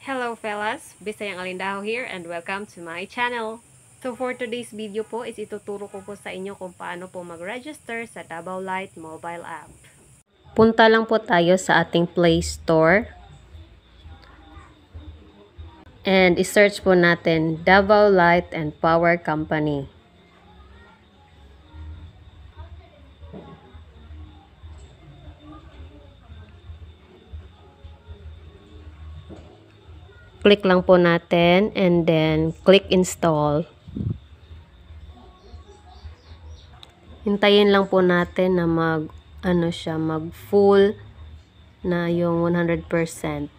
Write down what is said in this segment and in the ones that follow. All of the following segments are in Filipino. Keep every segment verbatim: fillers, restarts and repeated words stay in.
Hello fellas, Bisayang Alindaho here and welcome to my channel. So for today's video po is ituturo ko po sa inyo kung paano po mag-register sa Davao Light mobile app. Punta lang po tayo sa ating Play Store. And i-search po natin Davao Light and Power Company. Click lang po natin and then click install. Hintayin lang po natin na mag ano siya, mag full na yung one hundred percent.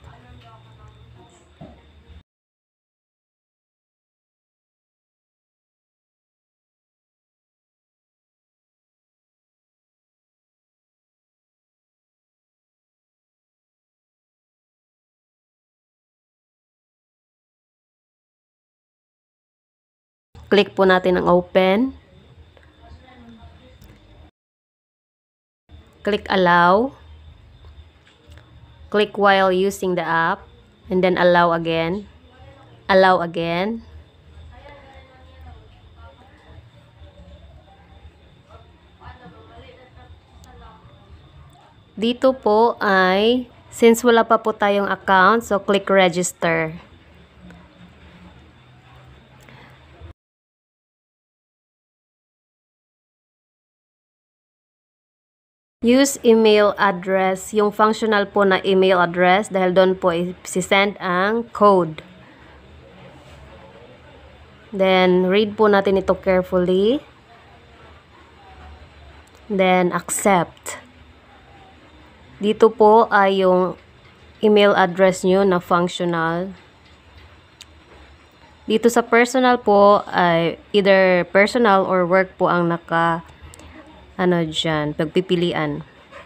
Click po natin ang open. Click allow. Click while using the app. And then allow again. Allow again. Dito po ay, since wala pa po tayong account, so click register. Use email address, yung functional po na email address dahil doon po i-send ang code. Then, read po natin ito carefully. Then, accept. Dito po ay yung email address nyo na functional. Dito sa personal po ay either personal or work po ang naka ano dyan, pagpipilian.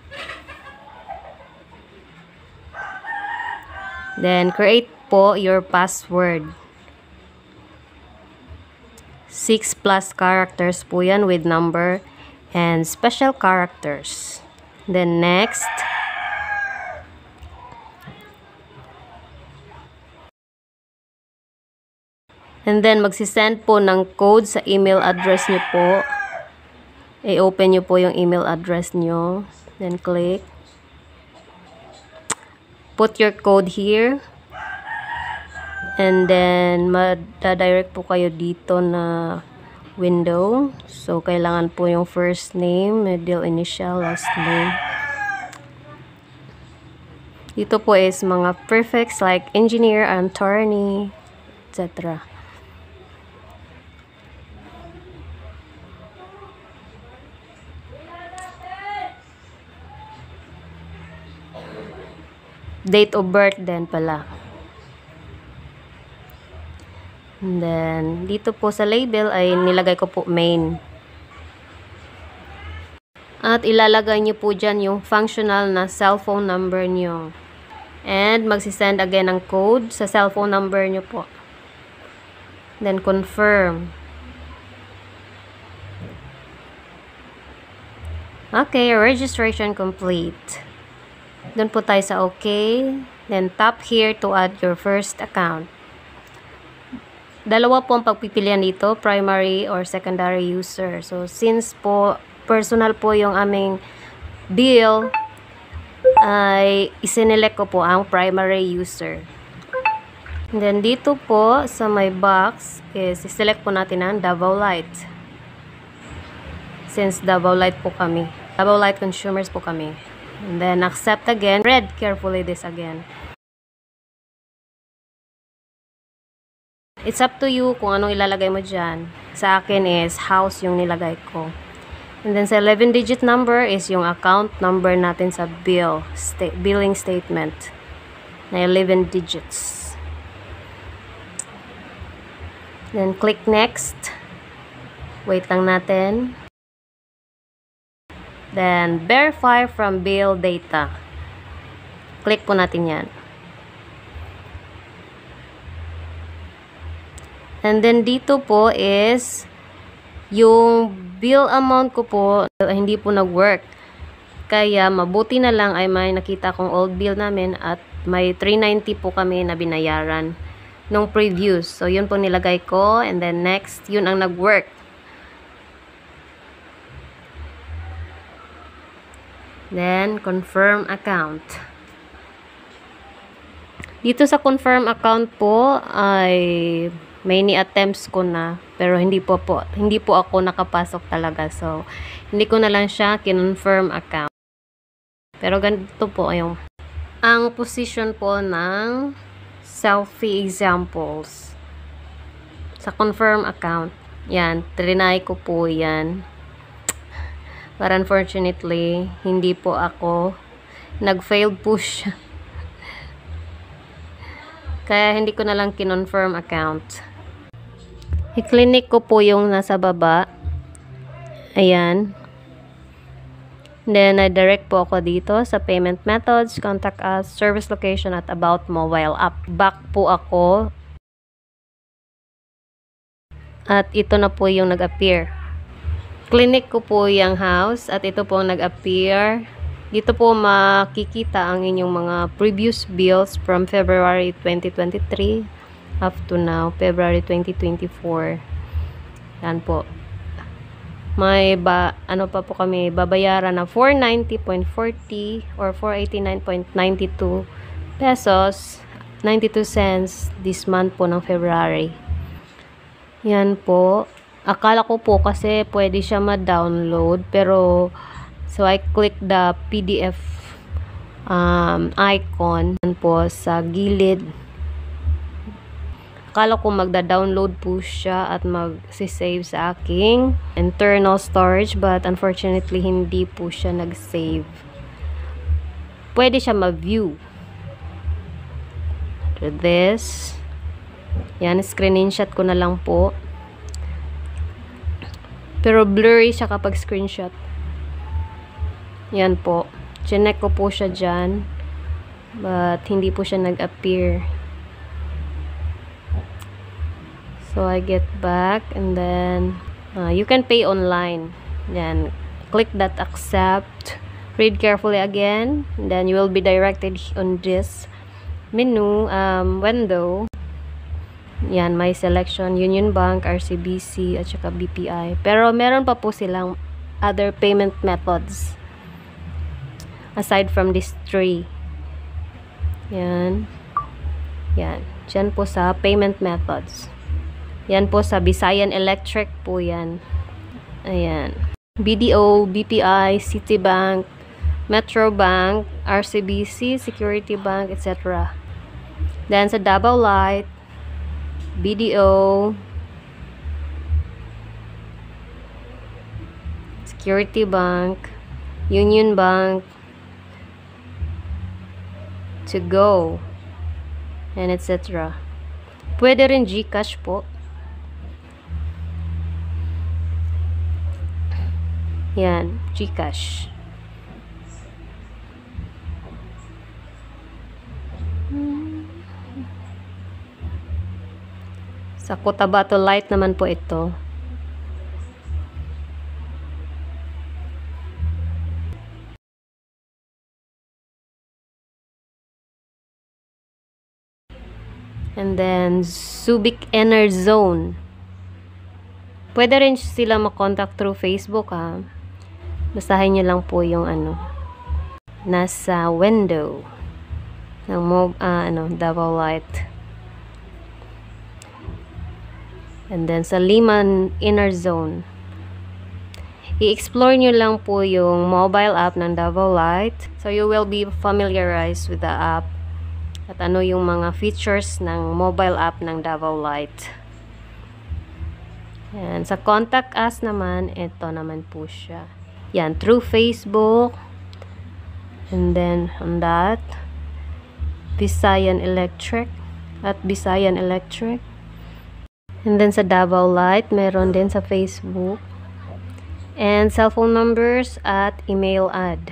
Then, create po your password. Six plus characters po yan with number and special characters. Then, next. And then, magsisend po ng code sa email address nyo po. I-open nyo po yung email address nyo. Then, click. Put your code here. And then, madadirect po kayo dito na window. So, kailangan po yung first name, middle initial, last name. Dito po is mga prefix like engineer, attorney, et cetera. Date of birth din pala. And then, dito po sa label ay nilagay ko po main. At ilalagay nyo po dyan yung functional na cellphone number nyo. And magsisend again ng code sa cellphone number nyo po. Then, confirm. Okay, registration complete. Doon po tayo sa okay. Then, tap here to add your first account. Dalawa po ang pagpipilian dito, primary or secondary user. So, since po personal po yung aming bill, ay isinelect ko po ang primary user. And then, dito po sa my box is iselect po natin ang Davao Light. Since Davao Light po kami. Davao Light consumers po kami. And then, accept again. Read carefully this again. It's up to you kung anong ilalagay mo dyan. Sa akin is house yung nilagay ko. And then, sa eleven digit number is yung account number natin sa bill. Sta billing statement. Na eleven digits. Then, click next. Wait lang natin. Then, verify from bill data. Click po natin yan. And then, dito po is yung bill amount ko po, hindi po nag-work. Kaya, mabuti na lang ay may nakita kong old bill namin at may three ninety po kami na binayaran nung previous. So, yun po nilagay ko. And then, next, yun ang nag-work. Then, confirm account. Dito sa confirm account po, ay may ni-attempts ko na. Pero, hindi po po, hindi po ako nakapasok talaga. So, hindi ko na lang siya kinonfirm account. Pero, ganito po yung ang position po ng selfie examples sa confirm account. Yan, trinay ko po yan. But unfortunately, hindi po ako nag-failed po siya. Kaya hindi ko na lang kinonfirm account. I-clinic ko po yung nasa baba. Ayan. Then, I-direct po ako dito sa payment methods, contact us, service location, at about mobile app. Back po ako. At ito na po yung nag-appear. Clinic ko po yung house at ito po nag-appear. Dito po makikita ang inyong mga previous bills from February twenty twenty-three up to now, February twenty twenty-four. Yan po. May ba, ano pa po kami, babayaran na four ninety point forty or four eighty-nine point ninety-two pesos, ninety-two cents this month po ng February. Yan po. Akala ko po kasi pwede siya ma-download, pero so I click the P D F um, icon po sa gilid. Akala ko magda-download po siya at mag-save sa aking internal storage, but unfortunately hindi po siya nag-save. Pwede siya ma-view. So this, yan, screenshot ko na lang po. Pero blurry siya kapag screenshot. Yan po. Chinek ko po siya dyan, but hindi po siya nag-appear. So, I get back, and then, uh, you can pay online. Then, click that accept. Read carefully again. And then, you will be directed on this menu, um, window. Yan, my selection, Union Bank, R C B C, at saka B P I. Pero, meron pa po silang other payment methods. Aside from these three. Yan. Yan. Diyan po sa payment methods. Yan po sa Visayan Electric po yan. Ayan. B D O, B P I, Citibank, Metro Bank, R C B C, Security Bank, et cetera. Then sa Davao Light, B D O, Security Bank, Union Bank, To Go, and et cetera. Pwede rin GCash po. Yan, GCash. Sa Cotabato Light naman po ito. And then, Subic Enerzone. Pwede rin sila makontak through Facebook, ha. Basahin nyo lang po yung ano, nasa window ng mob, uh, ano, Davao Light. And then, sa Liman Enerzone, i-explore nyo lang po yung mobile app ng Davao Light. So, you will be familiarized with the app at ano yung mga features ng mobile app ng Davao Light. Yan. Sa contact us naman, ito naman po siya. Yan, through Facebook. And then, on that, Visayan Electric at Visayan Electric. And then, sa Davao Light, meron din sa Facebook. And cellphone numbers at email ad.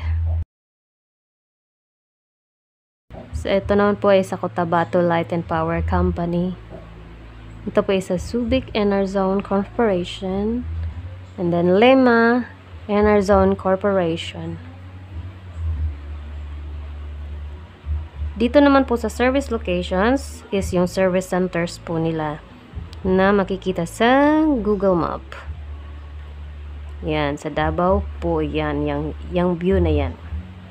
So, ito naman po ay sa Cotabato Light and Power Company. Ito po ay sa Subic Enerzone Corporation. And then, Lema Enerzone Corporation. Dito naman po sa service locations is yung service centers po nila na makikita sa Google Map. Yan, sa Davao po yan, yung, yung view na yan.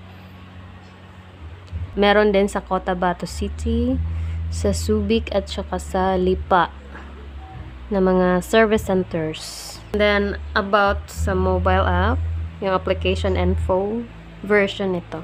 Meron din sa Cotabato City, sa Subic at saka sa Lipa na mga service centers. And then, about sa mobile app, yung application info version nito.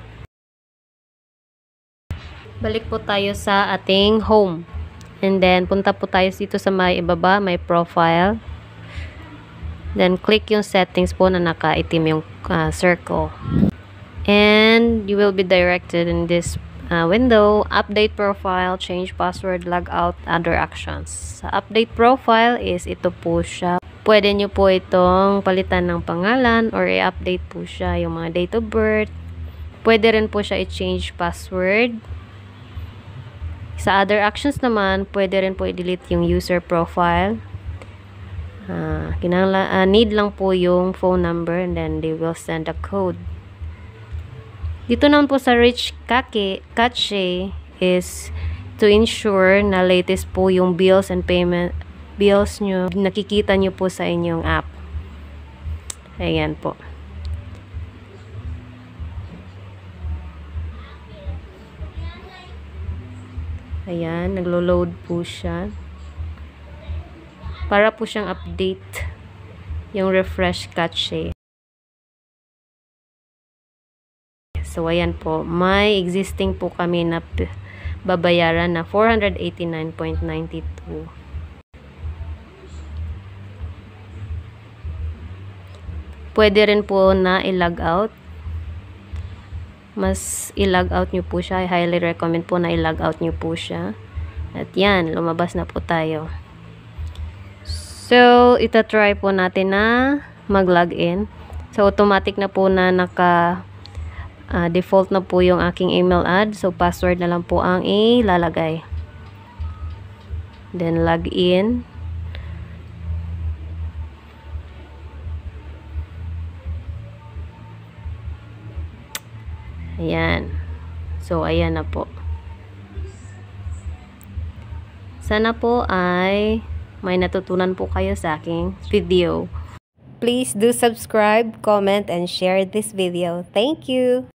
Balik po tayo sa ating home. And then, punta po tayo dito sa may ibaba, may profile. Then, click yung settings po na nakaitim yung uh, circle. And, you will be directed in this uh, window, update profile, change password, log out, other actions. Sa update profile is ito po siya. Pwede nyo po itong palitan ng pangalan or i-update po siya yung mga date of birth. Pwede rin po siya i-change password. Sa other actions naman, pwede rin po i-delete yung user profile. Uh, kinala, uh, need lang po yung phone number and then they will send a code. Dito naman po sa Rich Cache is to ensure na latest po yung bills and payment bills nyo, nakikita nyo po sa inyong app. Ayan po. Ayan, naglo-load po siya. Para po siyang update yung refresh cache. So, ayan po. May existing po kami na babayaran na four hundred eighty-nine ninety-two. Pwede rin po na i-log out. Mas i-log out nyo po siya. I highly recommend po na i-log out nyo po siya. At yan, lumabas na po tayo. So, ita-try po natin na mag-login. So, automatic na po na naka uh, default na po yung aking email ad. So, password na lang po ang ilalagay. Then, log in. Ayan. So, ayan na po. Sana po ay may natutunan po kayo sa aking video. Please do subscribe, comment, and share this video. Thank you!